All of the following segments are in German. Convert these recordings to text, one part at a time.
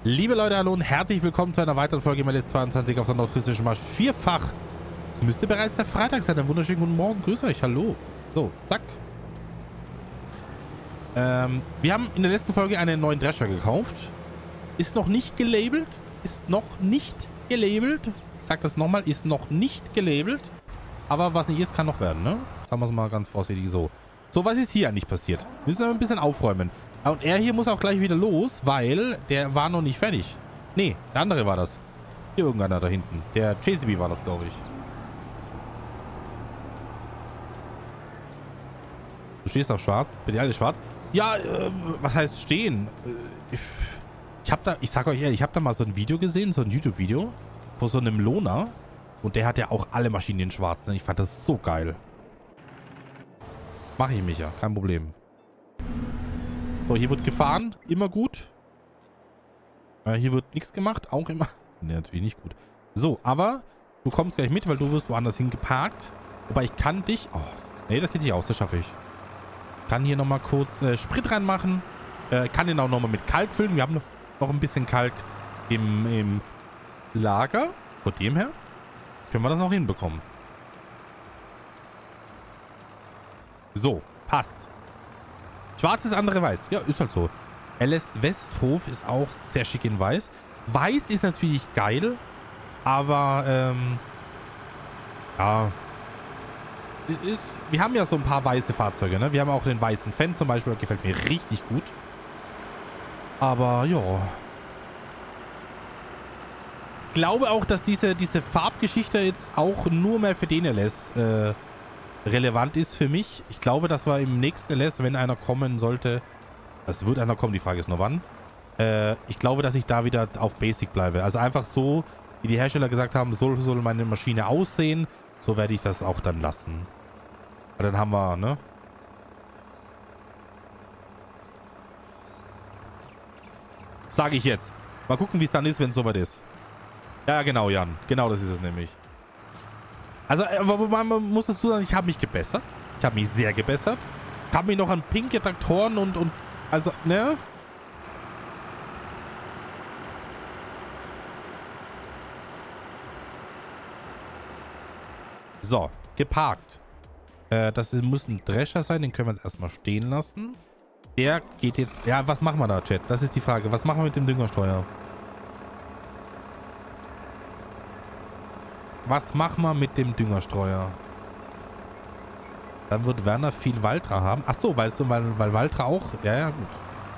Liebe Leute, hallo und herzlich willkommen zu einer weiteren Folge im LS22 auf der nordfriesischen Marsch. Vierfach. Es müsste bereits der Freitag sein. Einen wunderschönen guten Morgen. Grüß euch. Hallo. So, zack. Wir haben in der letzten Folge einen neuen Drescher gekauft. Ist noch nicht gelabelt. Ist noch nicht gelabelt. Ich sag das nochmal. Ist noch nicht gelabelt. Aber was nicht ist, kann noch werden, ne? Sagen wir es mal ganz vorsichtig so. So, was ist hier eigentlich passiert? Müssen wir ein bisschen aufräumen. Und er hier muss auch gleich wieder los, weil der war noch nicht fertig. Nee, der andere war das. Hier irgendeiner da hinten. Der JCB war das, glaube ich. Du stehst auf schwarz? Bin ich alle schwarz? Ja, was heißt stehen? Ich sag euch ehrlich, ich habe da mal so ein Video gesehen, so ein YouTube-Video von so einem Lohner. Und der hat ja auch alle Maschinen in schwarz. Ne? Ich fand das so geil. Mache ich mich ja, kein Problem. So, hier wird gefahren. Immer gut. Hier wird nichts gemacht. Auch immer. Ne, natürlich nicht gut. So, aber du kommst gleich mit, weil du wirst woanders hingeparkt. Wobei ich kann dich... Oh, nee, das geht nicht aus. Das schaffe ich. Kann hier nochmal kurz Sprit reinmachen. Kann den auch nochmal mit Kalk füllen. Wir haben noch ein bisschen Kalk im Lager. Von dem her können wir das noch hinbekommen. So, passt. Schwarz ist andere weiß. Ja, ist halt so. LS Westhof ist auch sehr schick in weiß. Weiß ist natürlich geil. Aber, ja. Wir haben ja so ein paar weiße Fahrzeuge, ne? Wir haben auch den weißen Fan zum Beispiel. Der gefällt mir richtig gut. Aber, ja. Ich glaube auch, dass diese Farbgeschichte jetzt auch nur mehr für den LS, relevant ist für mich. Ich glaube, dass wir im nächsten LS, wenn einer kommen sollte, es wird einer kommen, die Frage ist nur wann, ich glaube, dass ich da wieder auf Basic bleibe. Also einfach so, wie die Hersteller gesagt haben, so soll meine Maschine aussehen, so werde ich das auch dann lassen. Aber dann haben wir, ne? Sage ich jetzt. Mal gucken, wie es dann ist, wenn es soweit ist. Ja, genau, Jan. Genau das ist es nämlich. Also, man muss dazu sagen, ich habe mich gebessert. Ich habe mich sehr gebessert. Ich habe mich noch an pinke Traktoren und also, ne? So, geparkt. Das muss ein Drescher sein, den können wir jetzt erstmal stehen lassen. Der geht jetzt... Ja, was machen wir da, Chat? Das ist die Frage. Was machen wir mit dem Düngerstreuer? Was machen wir mit dem Düngerstreuer? Dann wird Werner viel Valtra haben. Ach so, weißt du, weil Valtra auch... Ja, ja, gut.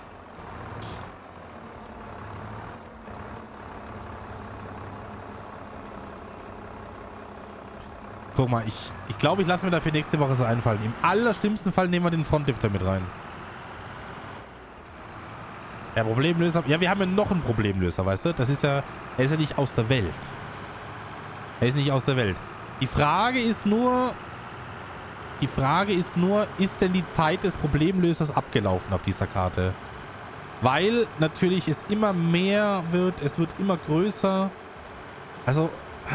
Guck mal, ich glaube, ich lasse mir dafür nächste Woche so einfallen. Im allerschlimmsten Fall nehmen wir den Frontlifter mit rein. Der Problemlöser... Ja, wir haben ja noch einen Problemlöser, weißt du? Das ist ja... Er ist ja nicht aus der Welt. Er ist nicht aus der Welt. Die Frage ist nur, ist denn die Zeit des Problemlösers abgelaufen auf dieser Karte? Weil natürlich es immer mehr wird, es wird immer größer. Also,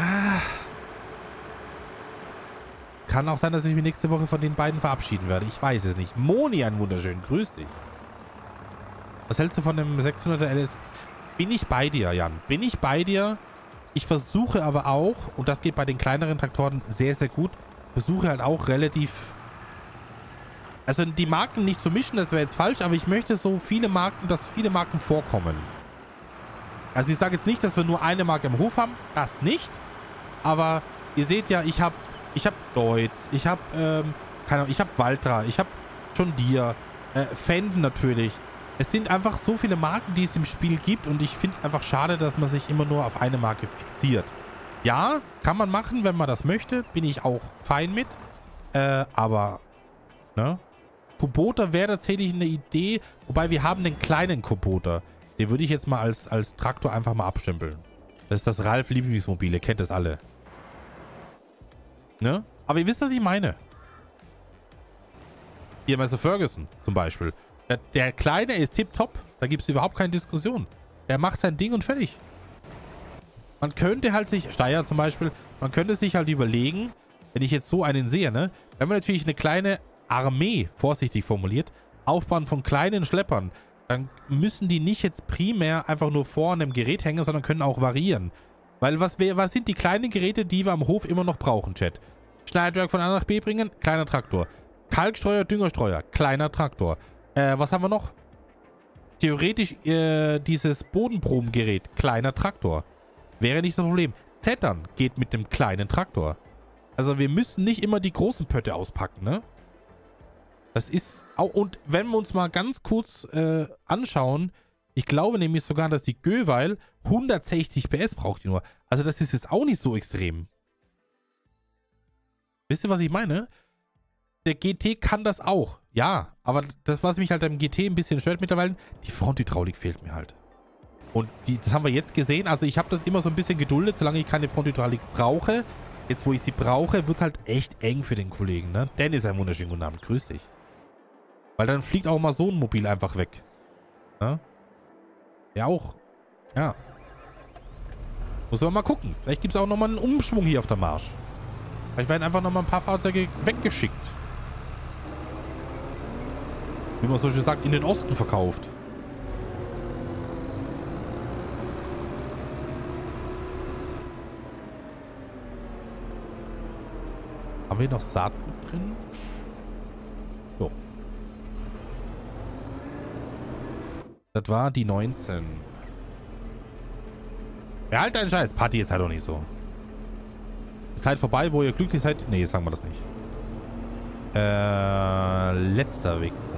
kann auch sein, dass ich mich nächste Woche von den beiden verabschieden werde. Ich weiß es nicht. Moni, ein wunderschön. Grüß dich. Was hältst du von dem 600er LS? Bin ich bei dir, Jan. Bin ich bei dir? Ich versuche aber auch, und das geht bei den kleineren Traktoren sehr, sehr gut, versuche halt auch relativ... Also die Marken nicht zu mischen, das wäre jetzt falsch, aber ich möchte so viele Marken, dass viele Marken vorkommen. Also ich sage jetzt nicht, dass wir nur eine Marke im Hof haben, das nicht. Aber ihr seht ja, ich habe Deutz, ich habe, keine Ahnung, ich habe Valtra, ich habe John Deere, Fendt natürlich. Es sind einfach so viele Marken, die es im Spiel gibt und ich finde es einfach schade, dass man sich immer nur auf eine Marke fixiert. Ja, kann man machen, wenn man das möchte. Bin ich auch fein mit. Aber, ne? Kubota wäre tatsächlich eine Idee. Wobei, wir haben den kleinen Kubota. Den würde ich jetzt mal als Traktor einfach mal abstempeln. Das ist das Ralf Lieblingsmobil. Ihr kennt das alle. Ne? Aber ihr wisst, was ich meine. Hier Meister Ferguson zum Beispiel. Der Kleine ist tipptopp. Da gibt es überhaupt keine Diskussion. Der macht sein Ding und fertig. Man könnte halt sich, Steyr zum Beispiel, man könnte sich halt überlegen, wenn ich jetzt so einen sehe, ne? Wenn man natürlich eine kleine Armee, vorsichtig formuliert, aufbauen von kleinen Schleppern, dann müssen die nicht jetzt primär einfach nur vor einem Gerät hängen, sondern können auch variieren. Weil was sind die kleinen Geräte, die wir am Hof immer noch brauchen, Chat? Schneidwerk von A nach B bringen, kleiner Traktor. Kalkstreuer, Düngerstreuer, kleiner Traktor. Was haben wir noch? Theoretisch dieses Bodenprobengerät, kleiner Traktor. Wäre nicht das Problem. Zettern geht mit dem kleinen Traktor. Also wir müssen nicht immer die großen Pötte auspacken, ne? Das ist auch... Und wenn wir uns mal ganz kurz anschauen, ich glaube nämlich sogar, dass die Göweil 160 PS braucht die nur. Also das ist jetzt auch nicht so extrem. Wisst ihr, was ich meine? Der GT kann das auch. Ja, aber das, was mich halt am GT ein bisschen stört mittlerweile, die Fronthydraulik fehlt mir halt. Und das haben wir jetzt gesehen. Also ich habe das immer so ein bisschen geduldet, solange ich keine Fronthydraulik brauche. Jetzt, wo ich sie brauche, wird halt echt eng für den Kollegen, ne? Dennis, einen wunderschönen guten Abend. Grüß dich. Weil dann fliegt auch mal so ein Mobil einfach weg. Ne? Ja, auch. Ja. Muss man mal gucken. Vielleicht gibt es auch nochmal einen Umschwung hier auf der Marsch. Vielleicht werden einfach nochmal ein paar Fahrzeuge weggeschickt. Wie man so schön sagt, in den Osten verkauft. Haben wir noch Saatgut drin? So. Das war die 19. Ja, halt deinen Scheiß. Party jetzt halt auch nicht so. Ist halt vorbei, wo ihr glücklich seid. Nee, sagen wir das nicht. Letzter Wegpunkt.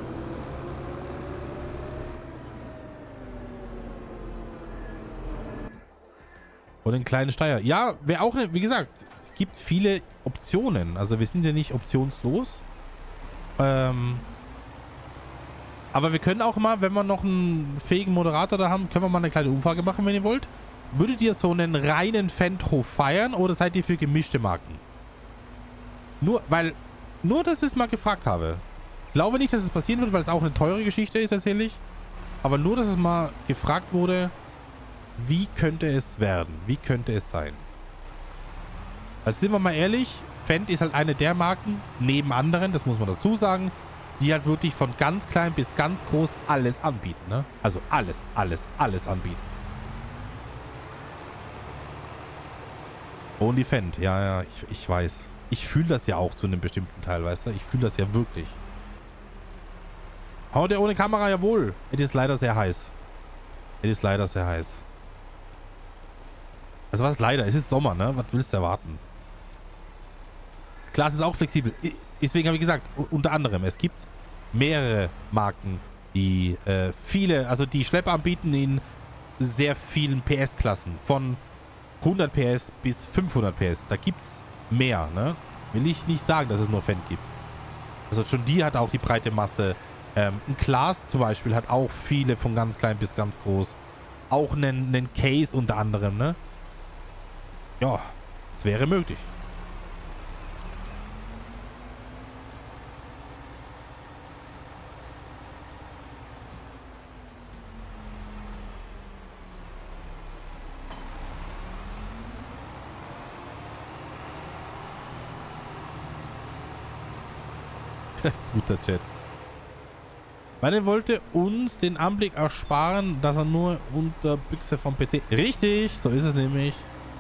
Und einen kleinen Steier. Ja, wäre auch, wie gesagt, es gibt viele Optionen. Also wir sind ja nicht optionslos. Aber wir können auch mal, wenn wir noch einen fähigen Moderator da haben, können wir mal eine kleine Umfrage machen, wenn ihr wollt. Würdet ihr so einen reinen Fendt-Hof feiern oder seid ihr für gemischte Marken? Nur, dass ich es mal gefragt habe. Ich glaube nicht, dass es passieren wird, weil es auch eine teure Geschichte ist, tatsächlich. Aber nur, dass es mal gefragt wurde, wie könnte es werden? Wie könnte es sein? Also sind wir mal ehrlich, Fendt ist halt eine der Marken, neben anderen, das muss man dazu sagen, die halt wirklich von ganz klein bis ganz groß alles anbieten, ne? Also alles anbieten. Und die Fendt, ja, ich weiß. Ich fühle das ja auch zu einem bestimmten Teil, weißt du? Ich fühle das ja wirklich. Haut der ohne Kamera, jawohl. Es ist leider sehr heiß. Es ist leider sehr heiß. Also was leider? Es ist Sommer, ne? Was willst du erwarten? Klar, es ist auch flexibel. Deswegen habe ich gesagt, unter anderem, es gibt mehrere Marken, die die Schlepper anbieten in sehr vielen PS-Klassen. Von 100 PS bis 500 PS. Da gibt es mehr, ne? Will ich nicht sagen, dass es nur Fendt gibt. Also schon die hat auch die breite Masse. Ein Claas zum Beispiel hat auch viele von ganz klein bis ganz groß. Auch einen Case unter anderem, ne? Ja, es wäre möglich. Guter Chat. Meine wollte uns den Anblick ersparen, dass er nur unter Büchse vom PC... Richtig, so ist es nämlich.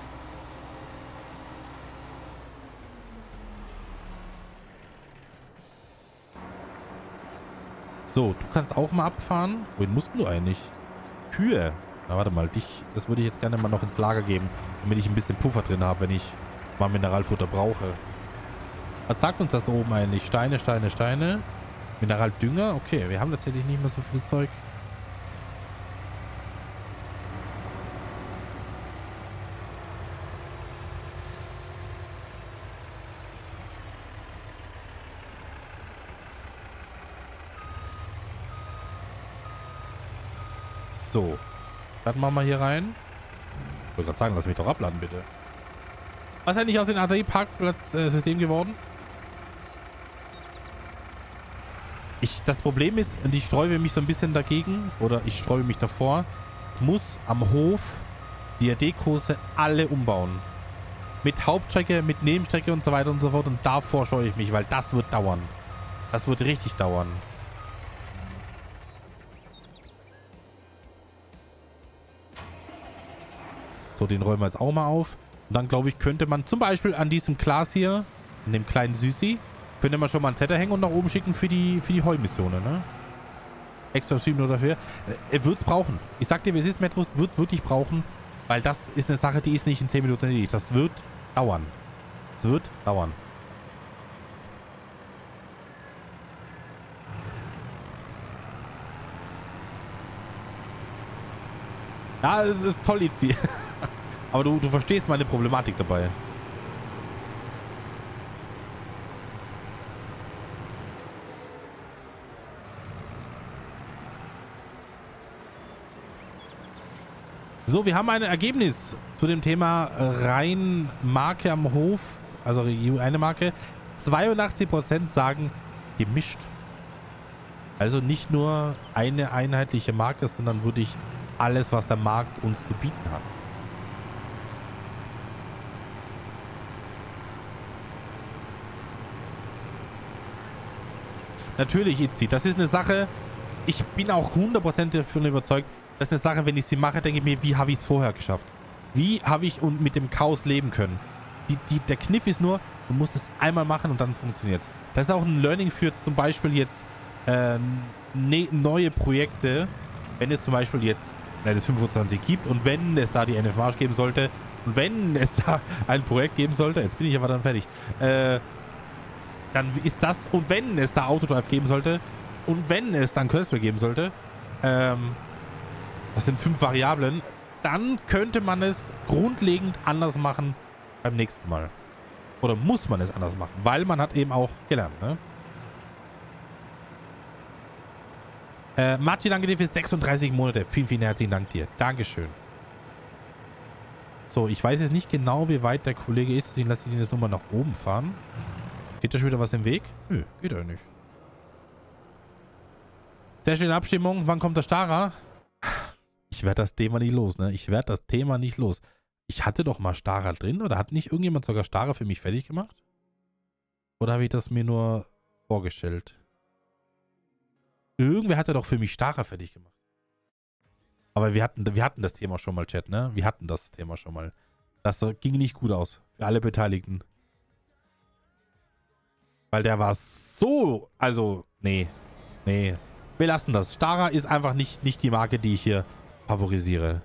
So, du kannst auch mal abfahren. Wohin musst du eigentlich? Kühe. Na, warte mal, das würde ich jetzt gerne mal noch ins Lager geben, damit ich ein bisschen Puffer drin habe, wenn ich mal Mineralfutter brauche. Was sagt uns das da oben eigentlich? Steine, Steine, Steine. Mineraldünger? Okay, wir haben tatsächlich nicht mehr so viel Zeug. So. Dann machen wir hier rein. Ich wollte gerade sagen, lass mich doch abladen, bitte. Was ist eigentlich aus dem ATI-Parkplatz-System geworden? Das Problem ist, und ich sträube mich so ein bisschen dagegen, oder ich sträube mich davor, ich muss am Hof die AD-Kurse alle umbauen. Mit Hauptstrecke, mit Nebenstrecke und so weiter und so fort. Und davor scheue ich mich, weil das wird dauern. Das wird richtig dauern. So, den räumen wir jetzt auch mal auf. Und dann, glaube ich, könnte man zum Beispiel an diesem Glas hier, an dem kleinen Süßi, könnte man schon mal einen Zettel hängen und nach oben schicken für die Heumissionen, ne? Extra Stream nur dafür. Er wird es brauchen. Ich sag dir, wie es ist, Metwurst wird es wirklich brauchen, weil das ist eine Sache, die ist nicht in 10 Minuten erledigt. Das wird dauern. Es wird dauern. Ja, das ist toll, Itzi. Aber du verstehst meine Problematik dabei. So, wir haben ein Ergebnis zu dem Thema rein Marke am Hof, also eine Marke. 82% sagen gemischt. Also nicht nur eine einheitliche Marke, sondern wirklich alles, was der Markt uns zu bieten hat. Natürlich, Itzi, das ist eine Sache, ich bin auch 100% davon überzeugt, das ist eine Sache, wenn ich sie mache, denke ich mir, wie habe ich es vorher geschafft? Wie habe ich mit dem Chaos leben können? Der Kniff ist nur, du musst es einmal machen und dann funktioniert es. Das ist auch ein Learning für zum Beispiel jetzt neue Projekte, wenn es zum Beispiel jetzt das 25 gibt und wenn es da die NF Marsch geben sollte und wenn es da ein Projekt geben sollte, jetzt bin ich aber dann fertig, dann ist das, und wenn es da Autodrive geben sollte und wenn es dann Cursor geben sollte, das sind 5 Variablen, dann könnte man es grundlegend anders machen beim nächsten Mal. Oder muss man es anders machen, weil man hat eben auch gelernt, ne? Martin, danke dir für 36 Monate. Vielen, vielen herzlichen Dank dir. Dankeschön. So, ich weiß jetzt nicht genau, wie weit der Kollege ist, deswegen lasse ich ihn jetzt nochmal nach oben fahren. Geht da schon wieder was im Weg? Nö, geht er nicht. Sehr schöne Abstimmung. Wann kommt der Stara? Ich werde das Thema nicht los, ne? Ich werde das Thema nicht los. Ich hatte doch mal Stara drin, oder hat nicht irgendjemand sogar Stara für mich fertig gemacht? Oder habe ich das mir nur vorgestellt? Irgendwer hatte doch für mich Stara fertig gemacht. Aber wir hatten das Thema schon mal, Chat, ne? Wir hatten das Thema schon mal. Das ging nicht gut aus. Für alle Beteiligten. Weil der war so... Also, nee. Nee. Wir lassen das. Stara ist einfach nicht die Marke, die ich hier favorisiere.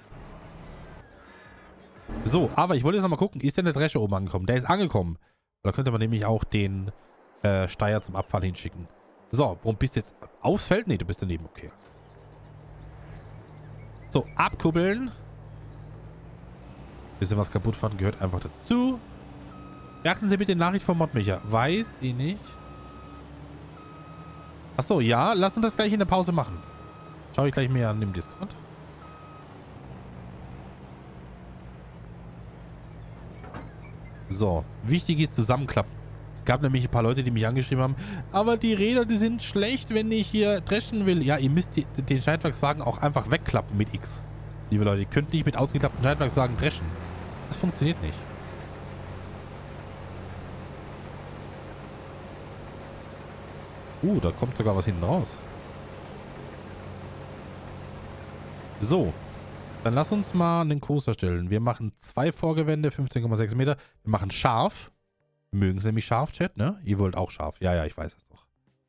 So, aber ich wollte jetzt nochmal gucken. Ist denn der Drescher oben angekommen? Der ist angekommen. Da könnte man nämlich auch den Steier zum Abfahren hinschicken. So, warum bist du jetzt aufs Feld? Nee, du bist daneben. Okay. So, abkuppeln. Bisschen was kaputt fahren gehört einfach dazu. Beachten Sie bitte die Nachricht von Modmicha. Weiß ich nicht. Achso, ja. Lass uns das gleich in der Pause machen. Schau ich gleich mehr an dem Discord. So. Wichtig ist zusammenklappen. Es gab nämlich ein paar Leute, die mich angeschrieben haben, aber die Räder, die sind schlecht, wenn ich hier dreschen will. Ja, ihr müsst den Scheitwerkswagen auch einfach wegklappen mit X. Liebe Leute, ihr könnt nicht mit ausgeklappten Scheitwerkswagen dreschen. Das funktioniert nicht. Da kommt sogar was hinten raus. So. Dann lass uns mal einen Kurs erstellen. Wir machen 2 Vorgewände, 15,6 Meter. Wir machen scharf. Mögen Sie nämlich scharf, Chat, ne? Ihr wollt auch scharf. Ja, ich weiß es doch.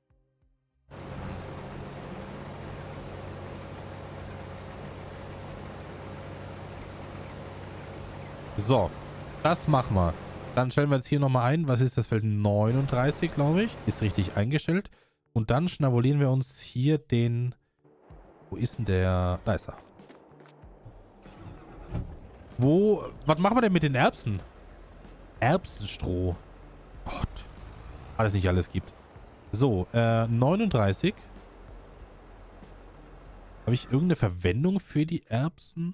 So. Das machen wir. Dann stellen wir jetzt hier nochmal ein. Was ist das Feld? 39, glaube ich. Ist richtig eingestellt. Und dann schnabulieren wir uns hier den... Wo ist denn der? Da ist er. Was machen wir denn mit den Erbsen? Erbsenstroh. Gott. Alles nicht alles gibt. So, 39. Habe ich irgendeine Verwendung für die Erbsen?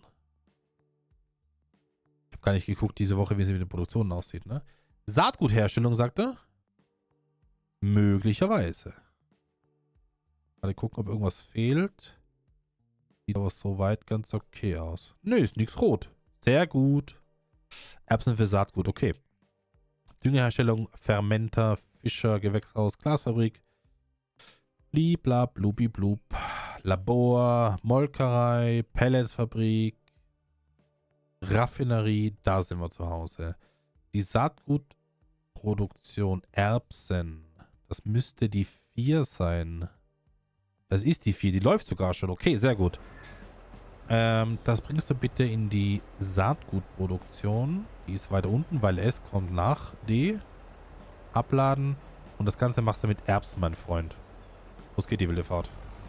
Ich habe gar nicht geguckt diese Woche, wie es mit den Produktionen aussieht, ne? Saatgutherstellung, sagt er? Möglicherweise. Mal gucken, ob irgendwas fehlt. Sieht aber soweit ganz okay aus. Nö, ist nichts rot. Sehr gut. Erbsen für Saatgut, okay. Düngeherstellung, Fermenter, Fischer, Gewächshaus, Glasfabrik. Blibla, blubiblub. Labor, Molkerei, Pelletsfabrik. Raffinerie, da sind wir zu Hause. Die Saatgutproduktion Erbsen. Das müsste die 4 sein. Das ist die 4, die läuft sogar schon. Okay, sehr gut. Das bringst du bitte in die Saatgutproduktion. Die ist weiter unten, weil S kommt nach D. Abladen. Und das Ganze machst du mit Erbsen, mein Freund. Los geht die wilde Fahrt.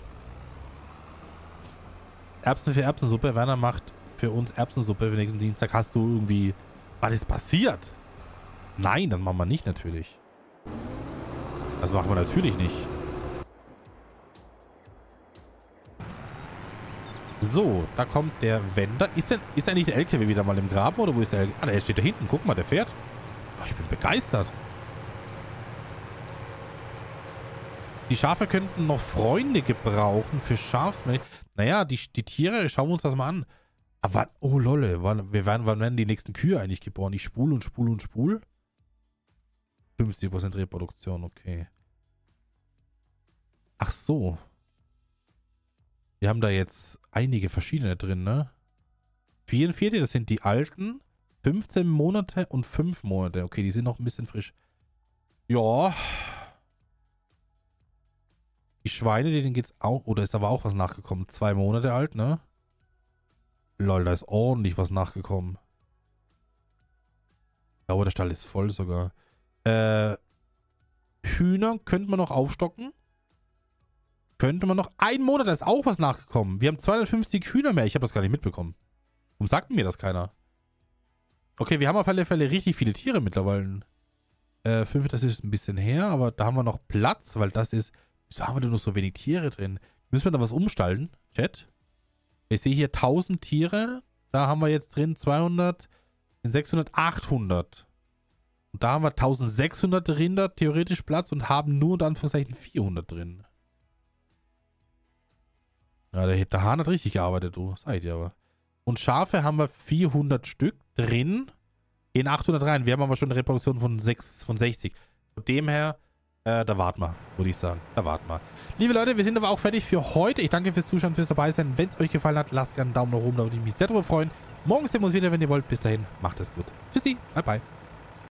Erbsen für Erbsensuppe. Werner macht für uns Erbsensuppe für nächsten Dienstag. Hast du irgendwie... Was ist passiert? Nein, das machen wir nicht natürlich. Das machen wir natürlich nicht. So, da kommt der Wender. Ist eigentlich der LKW wieder mal im Graben oder wo ist der LKW? Ah, der steht da hinten. Guck mal, der fährt. Oh, ich bin begeistert. Die Schafe könnten noch Freunde gebrauchen für Schafsmilch. Naja, die Tiere, schauen wir uns das mal an. Aber, oh Lolle, wann werden die nächsten Kühe eigentlich geboren? Ich spule und spule und spule. 50% Reproduktion, okay. Ach so. Wir haben da jetzt einige verschiedene drin, ne? 44, das sind die alten. 15 Monate und 5 Monate. Okay, die sind noch ein bisschen frisch. Ja. Die Schweine, denen geht's auch... Oder ist aber auch was nachgekommen? 2 Monate alt, ne? Lol, da ist ordentlich was nachgekommen. Ich glaube, der Stall ist voll sogar. Hühner könnte man noch aufstocken. Könnte man noch... 1 Monat, da ist auch was nachgekommen. Wir haben 250 Hühner mehr. Ich habe das gar nicht mitbekommen. Warum sagt mir das keiner? Okay, wir haben auf alle Fälle richtig viele Tiere mittlerweile. 5, das ist ein bisschen her, aber da haben wir noch Platz, weil das ist... Wieso haben wir denn noch so wenig Tiere drin? Müssen wir da was umstalten? Chat? Ich sehe hier 1000 Tiere. Da haben wir jetzt drin 200, 600, 800. Und da haben wir 1600 Rinder theoretisch Platz und haben nur in Anführungszeichen 400 drin. Ja, der Hahn hat richtig gearbeitet, du. Seid ihr aber. Und Schafe haben wir 400 Stück drin. In 800 rein. Wir haben aber schon eine Reproduktion von 60. Von dem her, da warten wir, würde ich sagen. Da warten wir. Liebe Leute, wir sind aber auch fertig für heute. Ich danke fürs Zuschauen, fürs dabei sein. Wenn es euch gefallen hat, lasst gerne einen Daumen nach oben, da würde ich mich sehr darüber freuen. Morgen sehen wir uns wieder, wenn ihr wollt. Bis dahin, macht es gut. Tschüssi, bye bye.